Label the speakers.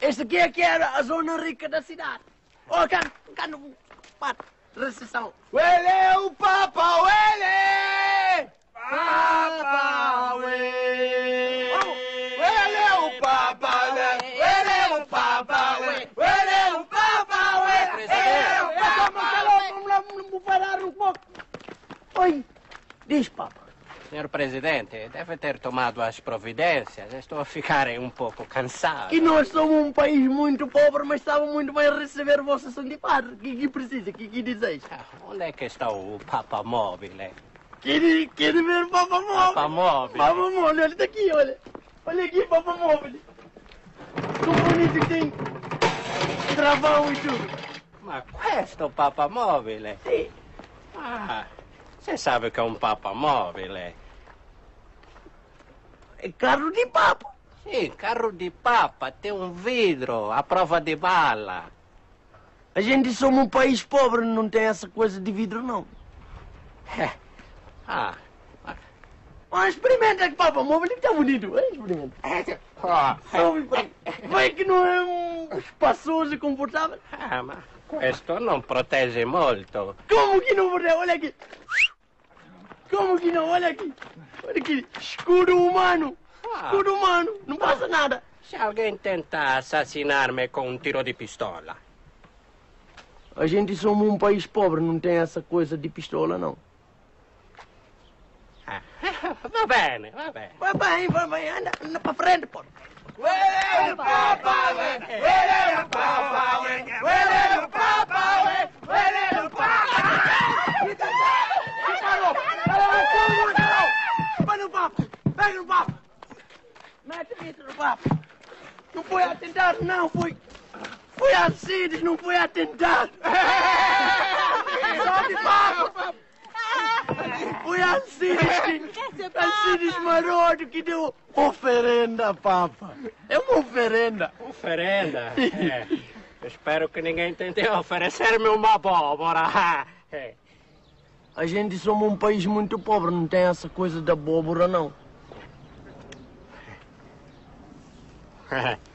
Speaker 1: Este aqui é que era a zona rica da cidade. Oh, cá no pato, recessão.
Speaker 2: Ele, o Papa, ele! Papa, ele! Ele, o Papa, ele, o Papa, ele, o Papa,
Speaker 1: Vamos parar um pouco. Oi, diz, Papa.
Speaker 3: Senhor Presidente, deve ter tomado as providências. Estou a ficar um pouco cansado.
Speaker 1: Que nós somos um país muito pobre, mas estava muito bem a receber vossa São de Padre. O que precisa? O que dizes?
Speaker 3: Onde é que está o Papa Móvel?
Speaker 1: Quer ver Papa Móvel?
Speaker 3: Papa Móvel.
Speaker 1: Papa Móvel, olha daqui, olha. Olha aqui, Papa Móvel. Tão bonito que tem travão e tudo.
Speaker 3: Ma questo Papa Móvel?
Speaker 1: Sim.
Speaker 3: Ah, você sabe o que é um Papa Móvel?
Speaker 1: É carro de Papa.
Speaker 3: Sim, carro de Papa, tem um vidro à prova de bala.
Speaker 1: A gente somos um país pobre, não tem essa coisa de vidro, não. Mas experimenta que Papa Móvel que está bonito. Experimenta. Vai que não é um espaçoso e confortável.
Speaker 3: Mas questo não protege molto.
Speaker 1: Como que não protege? Olha aqui. Como que não? Olha aqui. Olha aqui. Escudo humano. Escudo humano. Não passa nada.
Speaker 3: Se alguém tenta assassinar-me com um tiro de pistola.
Speaker 1: A gente somos um país pobre, não tem essa coisa de pistola, não.
Speaker 3: Va bene, va bene.
Speaker 1: Vai bem, anda para frente, pô.
Speaker 2: Ele, o Papa, ele, o Papa, ele, o Papa, ele, o Papa!
Speaker 1: Vai no Papa, pega no Papa. Mete isso no Papa. Não foi atentado, não, foi Alcides, não foi atentado. Só de Papa. Foi Alcides Maroto que deu oferenda, Papa. É uma oferenda.
Speaker 3: Oferenda? Eu espero que ninguém tente oferecer-me uma abóbora.
Speaker 1: A gente somos um país muito pobre, não tem essa coisa da abóbora, não.